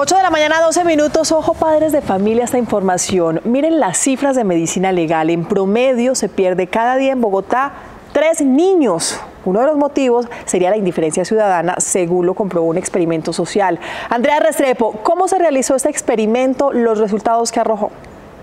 8 de la mañana, 12 minutos. Ojo, padres de familia, esta información. Miren las cifras de medicina legal. En promedio se pierde cada día en Bogotá 3 niños. Uno de los motivos sería la indiferencia ciudadana, según lo comprobó un experimento social. Andrea Restrepo, ¿cómo se realizó este experimento? Los resultados que arrojó.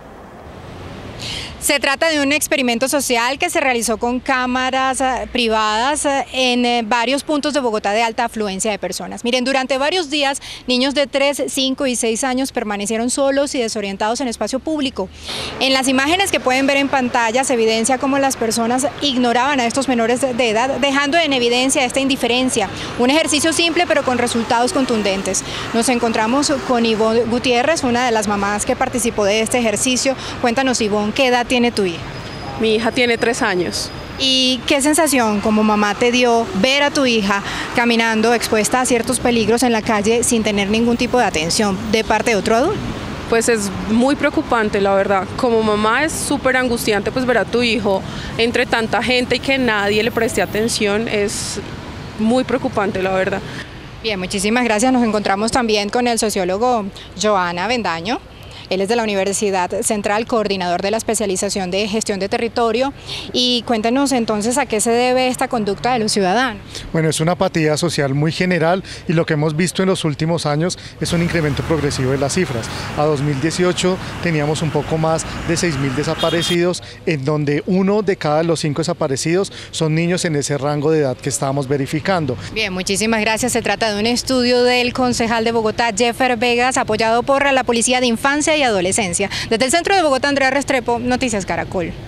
Se trata de un experimento social que se realizó con cámaras privadas en varios puntos de Bogotá de alta afluencia de personas. Miren, durante varios días, niños de 3, 5 y 6 años permanecieron solos y desorientados en espacio público. En las imágenes que pueden ver en pantalla se evidencia cómo las personas ignoraban a estos menores de edad, dejando en evidencia esta indiferencia. Un ejercicio simple pero con resultados contundentes. Nos encontramos con Ivonne Gutiérrez, una de las mamás que participó de este ejercicio. Cuéntanos, Ivonne, ¿qué edad tiene tu hija? Mi hija tiene 3 años. ¿Y qué sensación como mamá te dio ver a tu hija caminando expuesta a ciertos peligros en la calle sin tener ningún tipo de atención de parte de otro adulto? Pues es muy preocupante, la verdad. Como mamá es súper angustiante pues ver a tu hijo entre tanta gente y que nadie le preste atención. Es muy preocupante, la verdad. Bien, muchísimas gracias. Nos encontramos también con el sociólogo Joana Avendaño. Él es de la Universidad Central, coordinador de la especialización de gestión de territorio. Y cuéntenos entonces a qué se debe esta conducta de los ciudadanos. Bueno, es una apatía social muy general y lo que hemos visto en los últimos años es un incremento progresivo de las cifras. A 2018 teníamos un poco más de 6.000 desaparecidos, en donde 1 de cada los 5 desaparecidos son niños en ese rango de edad que estábamos verificando. Bien, muchísimas gracias. Se trata de un estudio del concejal de Bogotá, Jeffer Vegas, apoyado por la Policía de Infancia y Adolescencia. Desde el centro de Bogotá, Andrea Restrepo, Noticias Caracol.